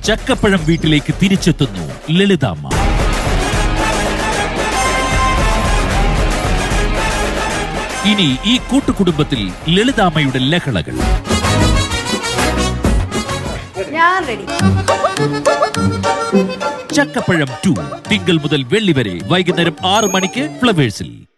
ചക്കപ്പഴം വീട്ടിലേക്ക് തിരിച്ചെത്തുന്നു ലളിതാമ്മ. ഇനി ഈ കൂട്ടുകുടുംബത്തിൽ ലളിതാമ്മയുടെ ലഹളകൾ. ചക്കപ്പഴം 2 തിങ്കൾ മുതൽ വെള്ളി വരെ വൈകുന്നേരം 6 മണിക്ക് ഫ്ലവേഴ്സിൽ.